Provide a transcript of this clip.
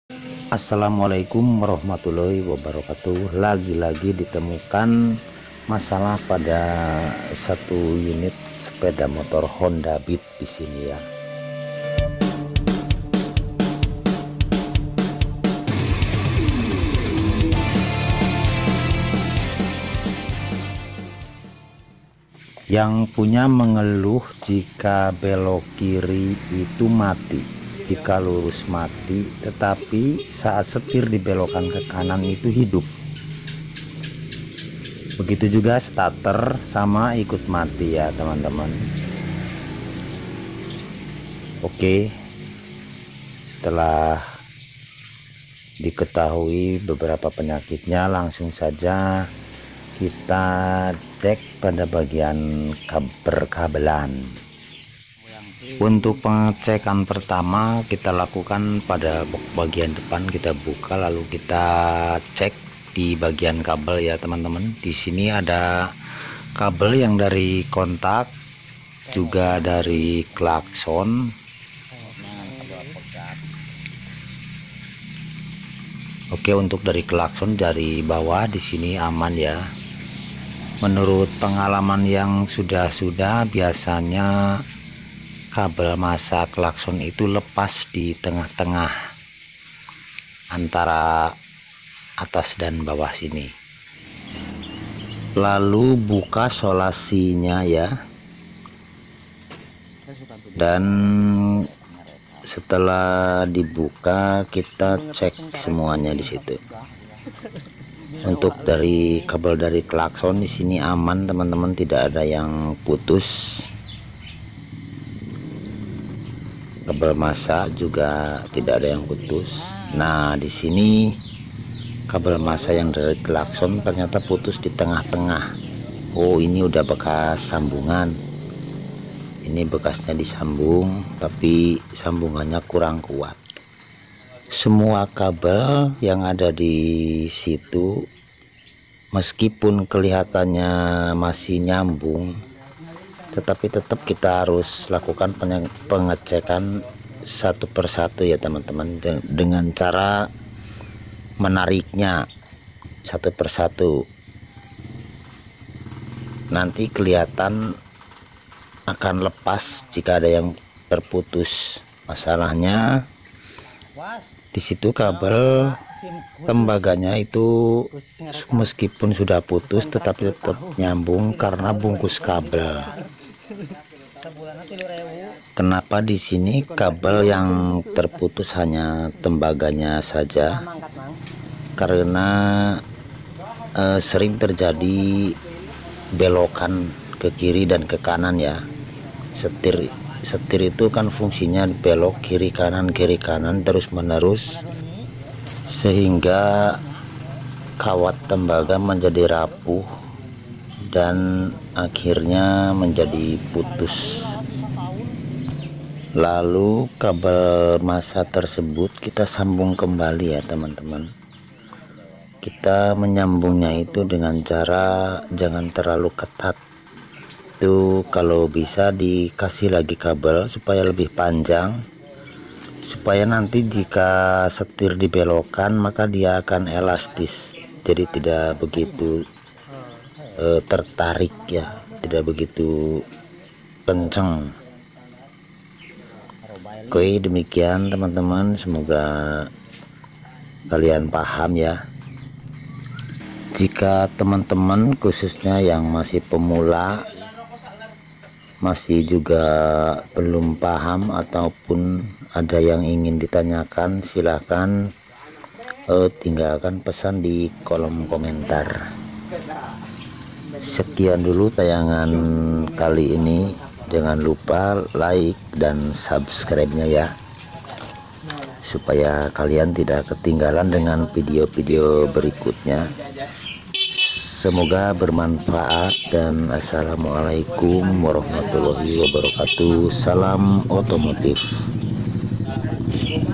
Assalamualaikum warahmatullahi wabarakatuh. Lagi-lagi ditemukan masalah pada satu unit sepeda motor Honda Beat di sini ya. Yang punya mengeluh jika belok kiri itu mati, jika lurus mati, tetapi saat setir dibelokkan ke kanan itu hidup. Begitu juga starter sama ikut mati ya teman-teman. Oke, setelah diketahui beberapa penyakitnya, langsung saja kita cek pada bagian perkabelan. Untuk pengecekan pertama kita lakukan pada bagian depan, kita buka lalu kita cek di bagian kabel ya teman-teman. Di sini ada kabel yang dari kontak, juga dari klakson. Oke, untuk dari klakson dari bawah di sini aman ya. Menurut pengalaman yang sudah biasanya kabel massa klakson itu lepas di tengah-tengah antara atas dan bawah sini. Lalu buka solasinya ya, dan setelah dibuka kita cek semuanya di situ. Untuk dari kabel dari klakson di sini aman teman-teman, tidak ada yang putus. Kabel massa juga tidak ada yang putus. Nah, di sini kabel massa yang dari klakson ternyata putus di tengah-tengah. Oh, ini udah bekas sambungan. Ini bekasnya disambung, tapi sambungannya kurang kuat. Semua kabel yang ada di situ, meskipun kelihatannya masih nyambung, tetapi tetap kita harus lakukan pengecekan satu persatu ya teman-teman, dengan cara menariknya satu persatu. Nanti kelihatan akan lepas jika ada yang terputus. Masalahnya di situ kabel tembaganya itu meskipun sudah putus tetapi tetap nyambung karena bungkus kabel. Kenapa di sini kabel yang terputus hanya tembaganya saja? Karena sering terjadi belokan ke kiri dan ke kanan ya. Setir itu kan fungsinya belok kiri kanan terus menerus, sehingga kawat tembaga menjadi rapuh dan akhirnya menjadi putus. Lalu kabel massa tersebut kita sambung kembali ya teman-teman. Kita menyambungnya itu dengan cara jangan terlalu ketat. Itu kalau bisa dikasih lagi kabel supaya lebih panjang, supaya nanti jika setir dibelokkan maka dia akan elastis, jadi tidak begitu tertarik ya, tidak begitu kenceng. Oke, demikian teman-teman, semoga kalian paham ya. Jika teman-teman khususnya yang masih pemula, masih juga belum paham ataupun ada yang ingin ditanyakan, silahkan tinggalkan pesan di kolom komentar. Sekian dulu tayangan kali ini, jangan lupa like dan subscribe-nya ya, supaya kalian tidak ketinggalan dengan video-video berikutnya. Semoga bermanfaat dan assalamualaikum warahmatullahi wabarakatuh. Salam otomotif.